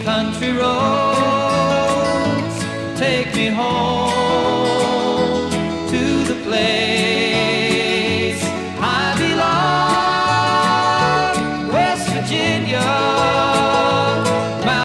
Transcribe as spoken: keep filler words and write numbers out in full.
country roads take me home to the place